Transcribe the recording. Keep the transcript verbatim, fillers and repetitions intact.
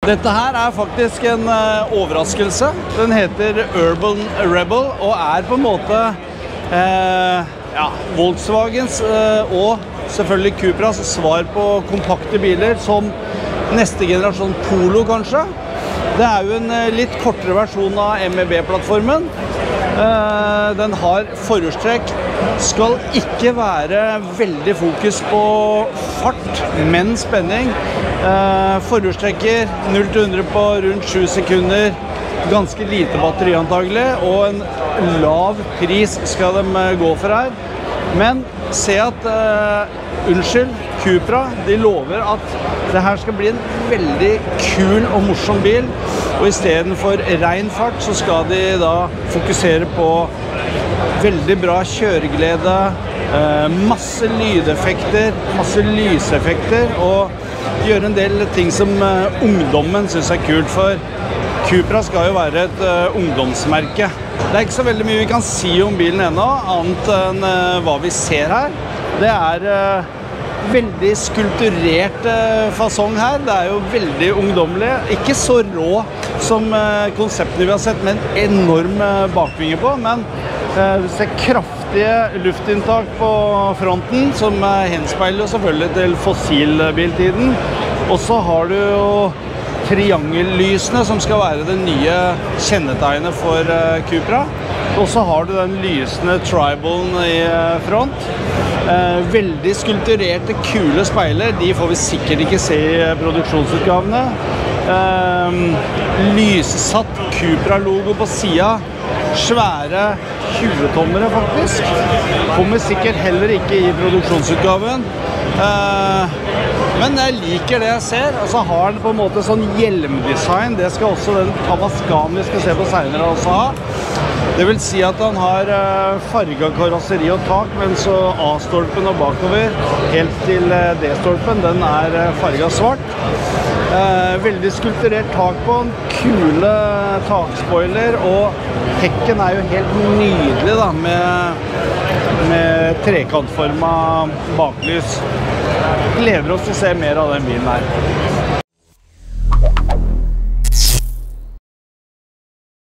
Dette her er faktisk en uh, overraskelse. Den heter Urban Rebel og er på en måte uh, ja, Volkswagens uh, og selvfølgelig Cupras svar på kompakte biler som neste generasjon Polo kanskje. Det er jo en uh, litt kortere versjon av M E B-plattformen. Uh, den har forhjulstrekk, skal ikke være veldig fokus på fart, men spenning. Uh, forhjulstrekker null til hundre på rundt sju sekunder, ganske lite batteri antagelig, og en lav pris skal de uh, gå for her. Men se at, uh, unnskyld, Cupra, de lover at det her skal bli en veldig kul og morsom bil, og i stedet for ren fart så skal de da fokusere på veldig bra kjøreglede, uh, masse lydeffekter, masse lyseffekter, og gjøre en del ting som uh, ungdommen synes er kult, for Cupra skal jo være et uh, ungdomsmerke. Det er ikke så veldig mye vi kan si om bilen ennå, annet enn uh, hva vi ser her. Det er uh, veldig skulpturert uh, fasong her. Det er jo veldig ungdommelig. Ikke så rå som uh, konseptene vi har sett, med en enorm uh, bakvinge på, men uh, vi ser kraftige luftinntak på fronten, som uh, henspeiler jo selvfølgelig til fossilbiltiden. Og så har du jo triangellysene som skal være det nye kjennetegnet for uh, Cupra. Og så har du den lysende tribalen i uh, front. Uh, veldig skulpturerte, kule speiler. De får vi sikkert ikke se i uh, produksjonsutgavene. Uh, lyssatt Cupra-logo på siden. Svære tjue-tommere faktisk. Kommer sikkert heller ikke i produksjonsutgaven. Uh, Men jeg liker det jeg ser, og så har den på en måte sånn hjelmdesign. Det skal også den Tavascan vi skal se på senere også ha. Det vil si at den har farget karosseri og tak, men så A-stolpen og bakover, helt til D-stolpen, den er farget svart. Veldig skulpturert tak på den, kule takspoiler, og hekken er jo helt nydelig da, med, med trekantformet baklys. Gleder oss til å se mer av den bilen her.